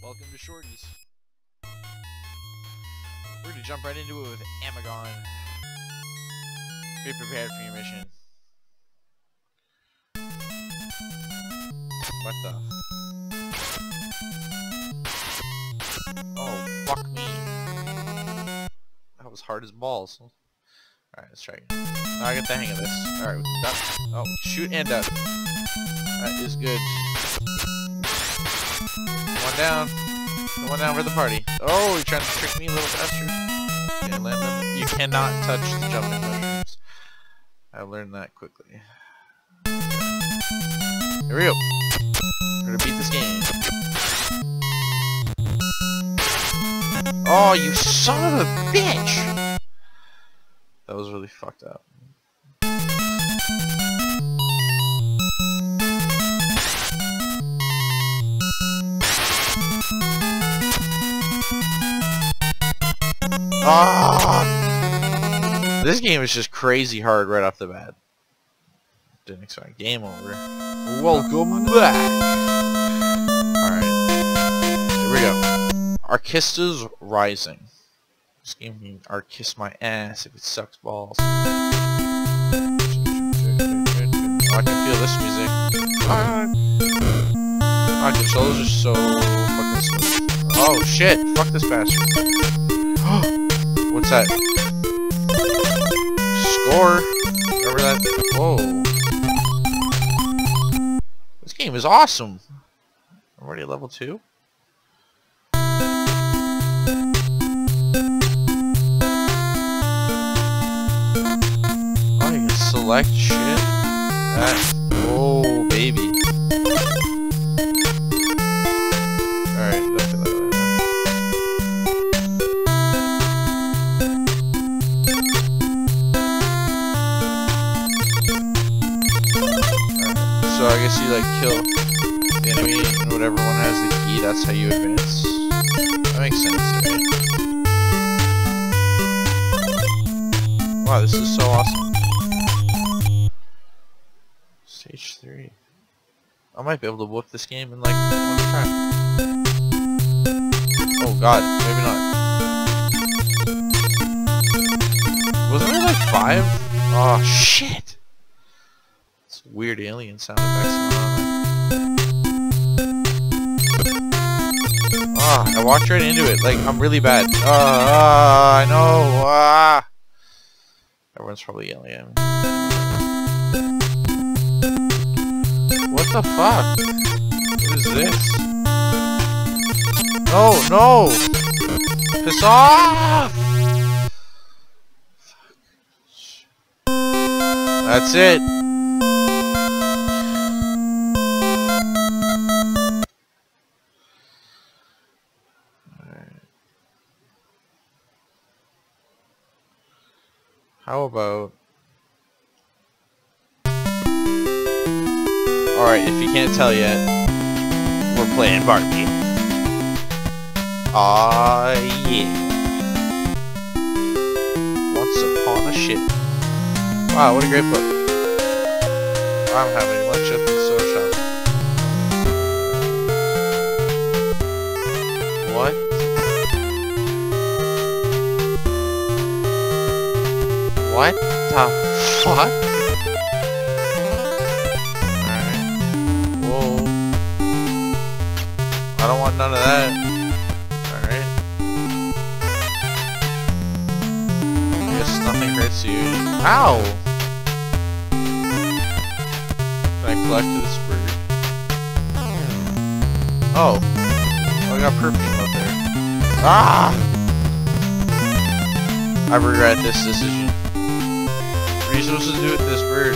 Welcome to Shorty's. We're gonna jump right into it with Amagon. Be prepared for your mission. What the? Oh, fuck me. That was hard as balls. Alright, let's try again. Now I get the hang of this. Alright, we can duck. Oh, shoot and duck. That is good. One down. One down for the party. Oh, you're trying to trick me, little bastard. Okay, land them. You cannot touch the jumping mushrooms. I learned that quickly. Here we go. We're gonna beat this game. Oh, you son of a bitch! That was really fucked up. Ah! This game is just crazy hard right off the bat. Didn't expect game over. Welcome back. Alright. Here we go. Arkista's Rising. This game can Arkiss my ass if it sucks balls. Oh, I can feel this music. My controls are so fucking smooth. Oh shit! Fuck this bastard. What's that? Score? Whatever that. Whoa. This game is awesome. I'm already at level 2. Oh, you can select shit. That. Oh, baby. Alright, that's it. So I guess you like kill the enemy and whatever one has the key, that's how you advance. That makes sense, right? Wow, this is so awesome. Stage 3. I might be able to whoop this game in like one try. Oh god, maybe not. Wasn't there like 5? Oh shit! Weird alien sound effects. Ah, I walked right into it. Like, I'm really bad. I know. Everyone's probably yelling at me. What the fuck? What is this? No, no! Piss off! That's it. How about... Alright, if you can't tell yet, we're playing Barbie. Ah, yeah. Once upon a ship. Wow, what a great book. I'm having lunch at the soda shop. What? What the fuck? Alright. Whoa. I don't want none of that. Alright. I guess nothing hurts you. Ow! Can I collect this bird? Oh. I got perfume up there. Ah! I regret this decision. What are you supposed to do with this bird?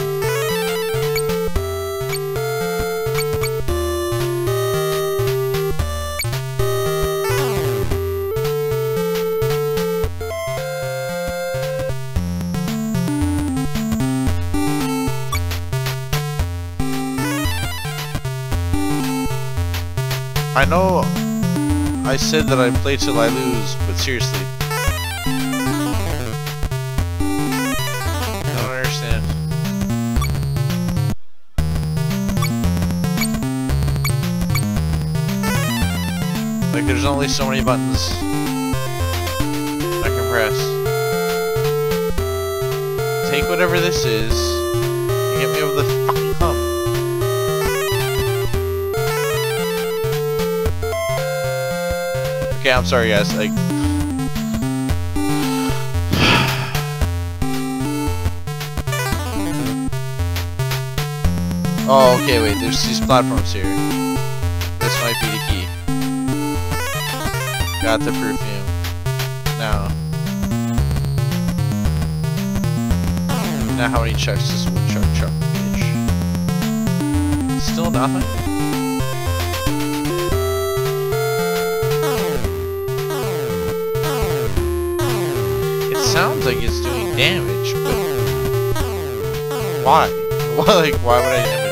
I know I said that I'd play till I lose, but seriously. I don't understand. Like, there's only so many buttons I can press. Take whatever this is and get me over the fucking hump. Okay, I'm sorry guys, like... Oh, okay, wait, there's these platforms here. This might be the key. Got the perfume. Now how many chucks this woodchuck chuck, bitch? Still nothing? It sounds like it's doing damage, but why? Why would I damage it?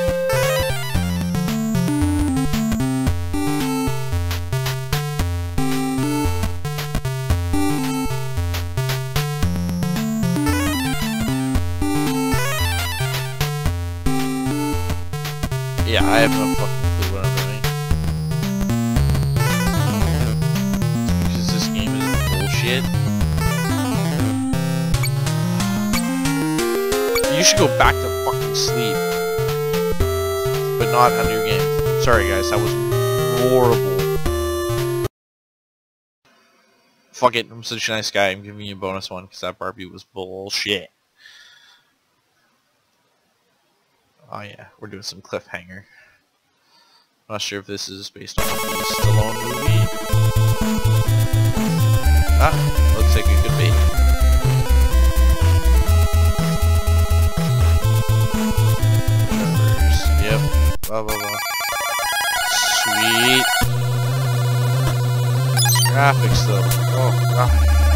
Yeah, I have no fucking clue what I'm doing. Because this game is bullshit. You should go back to fucking sleep. But not under your game. I'm sorry guys, that was horrible. Fuck it, I'm such a nice guy, I'm giving you a bonus one because that Barbie was bullshit. Oh yeah, we're doing some cliffhanger. I'm not sure if this is based on the Stallone movie. Ah, looks like it could be. Numbers, yep, blah blah blah. Sweet. Graphics though, oh god.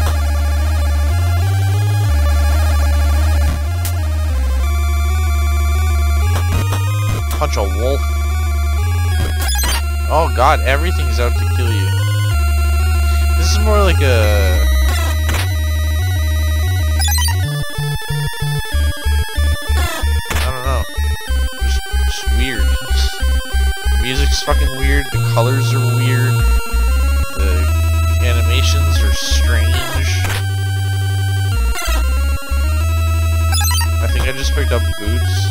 Punch a wolf. Oh god, everything's out to kill you. This is more like a... I don't know. Just weird. The music's fucking weird, the colors are weird, the animations are strange. I think I just picked up boots.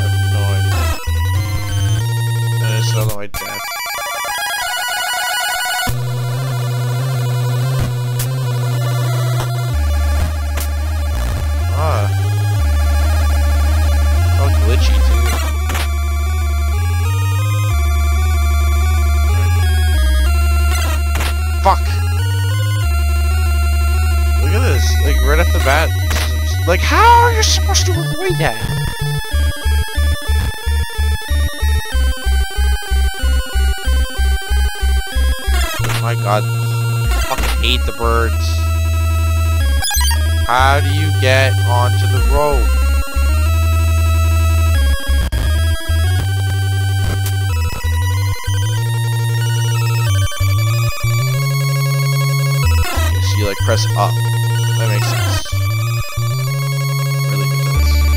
Another my death. Ah. It's all glitchy too. Fuck! Look at this. Like right off the bat. Like how are you supposed to avoid that? My god, I fucking hate the birds. How do you get onto the road? Okay, so you like press up. That makes sense. Really good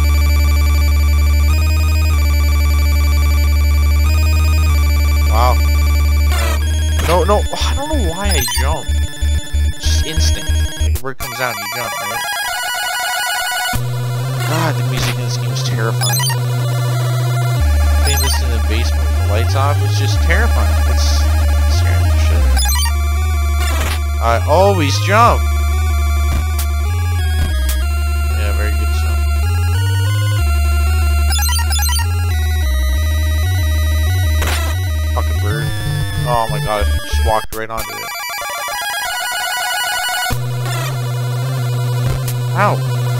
does. Wow. No, I don't know why I jump. It's just instinct. Like, the bird comes out and you jump, right? God, the music in this game is terrifying. Playing this in the basement with the lights off, it's just terrifying. It's scaring the shit out of me. I always jump! Yeah, very good jump. Fucking bird. Oh my god, I just walked right onto it. Ow!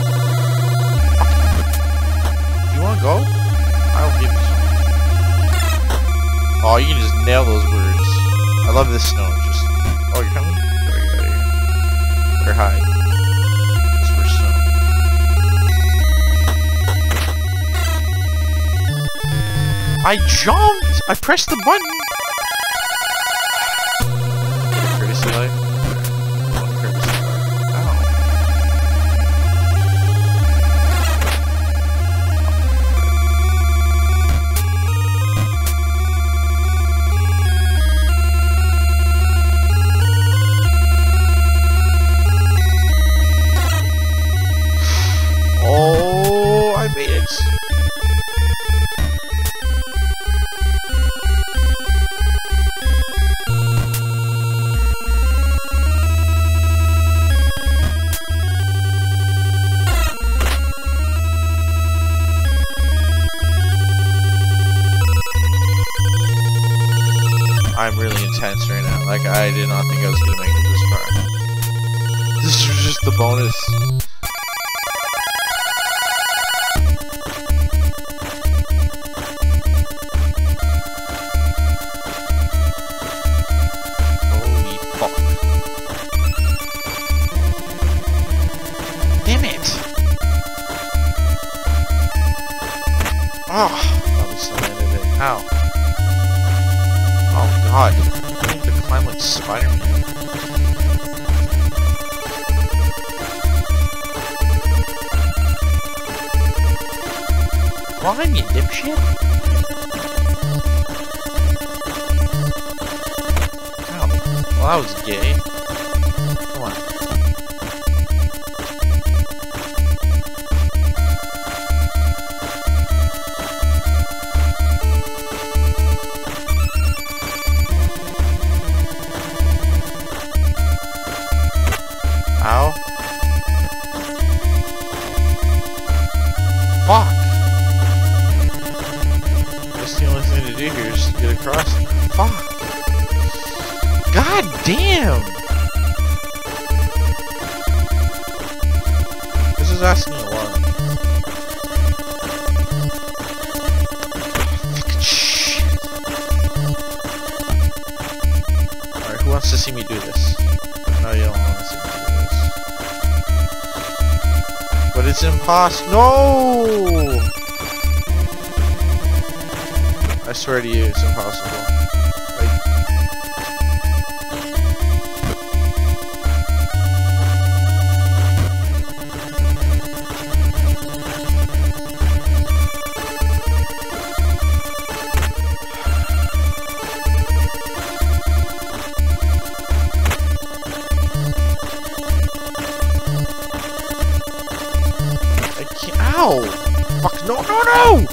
Do you wanna go? I'll give you some. Oh, you can just nail those birds. I love this snow. Just... Oh, you're coming? Better get out of here. Better hide. It's for snow. I jumped! I pressed the button! Courtesy life? Courtesy life. Ow. I'm really intense right now. Like, I did not think I was gonna make it this far. This was just the bonus. Holy fuck. Damn it! Oh, obviously landed it. Ow. Oh god. I need to climb like Spider-Man. Climb, you dipshit! Ow. Well, that was gay. Come on. Ow. Fuck. That's the only thing to do here is to get across. Fuck. God damn. This is asking a lot. Fucking shit. Alright, who wants to see me do this? No, you don't want to see me do this. But it's impossible. No! I swear to you, it's impossible. I can't. Ow! Fuck! No! No! No!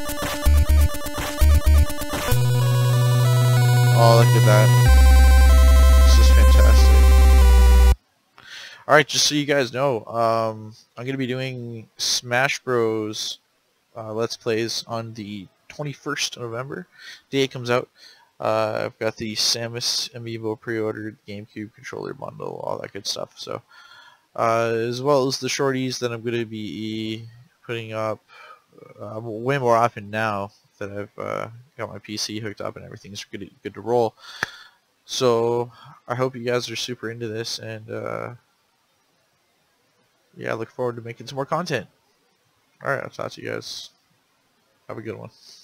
Oh, look at that. This is fantastic. Alright, just so you guys know, I'm going to be doing Smash Bros. Let's Plays on the 21st of November. The day it comes out. I've got the Samus Amiibo pre-ordered, GameCube controller bundle, all that good stuff. So, as well as the shorties that I'm going to be putting up way more often now that I've got my PC hooked up and everything's good to roll. So I hope you guys are super into this, and yeah, I look forward to making some more content. Alright, I'll talk to you guys. Have a good one.